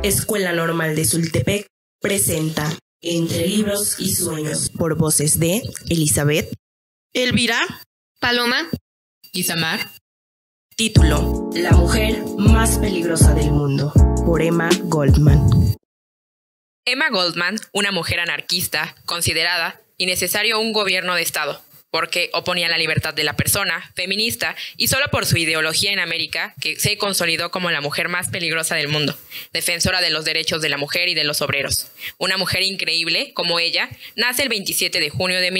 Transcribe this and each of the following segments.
Escuela Normal de Sultepec presenta Entre Libros y Sueños por voces de Elizabeth, Elvira, Paloma, Isamar. Título: La mujer más peligrosa del mundo, por Emma Goldman. Emma Goldman, una mujer anarquista, considerada innecesario un gobierno de Estado, porque oponía la libertad de la persona, feminista, y solo por su ideología en América, que se consolidó como la mujer más peligrosa del mundo, defensora de los derechos de la mujer y de los obreros. Una mujer increíble, como ella, nace el 27 de junio de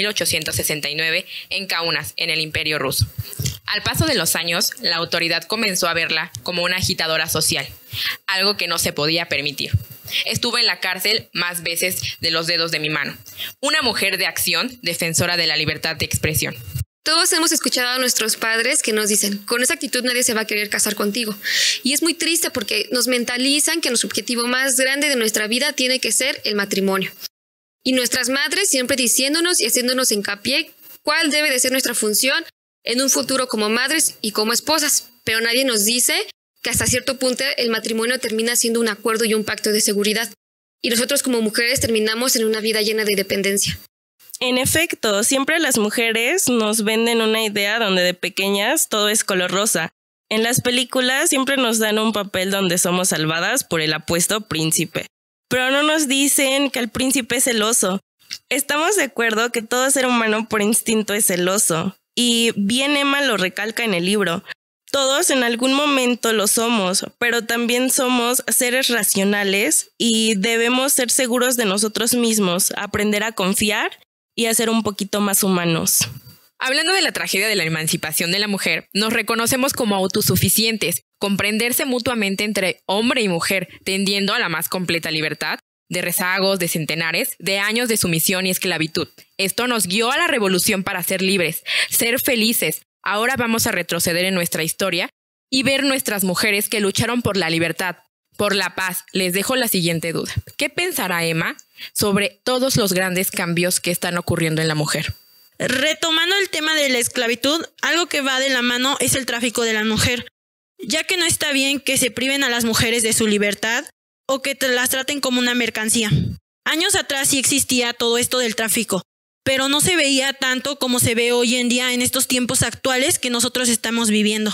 1869 en Kaunas, en el Imperio Ruso. Al paso de los años, la autoridad comenzó a verla como una agitadora social, algo que no se podía permitir. Estuvo en la cárcel más veces de los dedos de mi mano. Una mujer de acción, defensora de la libertad de expresión. todos hemos escuchado a nuestros padres que nos dicen, con esa actitud nadie se va a querer casar contigo. Y es muy triste porque nos mentalizan que nuestro objetivo más grande de nuestra vida tiene que ser el matrimonio. Y nuestras madres siempre diciéndonos y haciéndonos hincapié cuál debe de ser nuestra función en un futuro como madres y como esposas. Pero nadie nos dice que hasta cierto punto el matrimonio termina siendo un acuerdo y un pacto de seguridad. Y nosotros como mujeres terminamos en una vida llena de dependencia. En efecto, siempre las mujeres nos venden una idea donde de pequeñas todo es color rosa. En las películas siempre nos dan un papel donde somos salvadas por el apuesto príncipe. Pero no nos dicen que el príncipe es celoso. Estamos de acuerdo que todo ser humano por instinto es celoso. Y bien Emma lo recalca en el libro. Todos en algún momento lo somos, pero también somos seres racionales y debemos ser seguros de nosotros mismos, aprender a confiar y a ser un poquito más humanos. Hablando de la tragedia de la emancipación de la mujer, nos reconocemos como autosuficientes, comprenderse mutuamente entre hombre y mujer, tendiendo a la más completa libertad, de rezagos, de centenares, de años de sumisión y esclavitud. Esto nos guió a la revolución para ser libres, ser felices. Ahora vamos a retroceder en nuestra historia y ver nuestras mujeres que lucharon por la libertad, por la paz. Les dejo la siguiente duda. ¿Qué pensará Emma sobre todos los grandes cambios que están ocurriendo en la mujer? Retomando el tema de la esclavitud, algo que va de la mano es el tráfico de la mujer, ya que no está bien que se priven a las mujeres de su libertad o que las traten como una mercancía. Años atrás sí existía todo esto del tráfico, pero no se veía tanto como se ve hoy en día en estos tiempos actuales que nosotros estamos viviendo.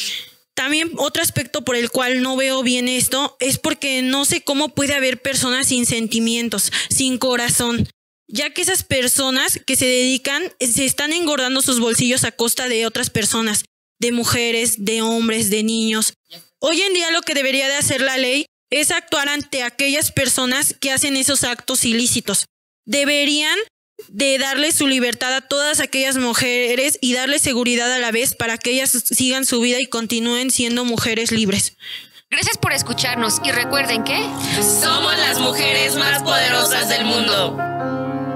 También otro aspecto por el cual no veo bien esto es porque no sé cómo puede haber personas sin sentimientos, sin corazón, ya que esas personas que se dedican se están engordando sus bolsillos a costa de otras personas, de mujeres, de hombres, de niños. Hoy en día lo que debería de hacer la ley es actuar ante aquellas personas que hacen esos actos ilícitos. Deberían de darle su libertad a todas aquellas mujeres y darle seguridad a la vez para que ellas sigan su vida y continúen siendo mujeres libres. Gracias por escucharnos y recuerden que somos las mujeres más poderosas del mundo.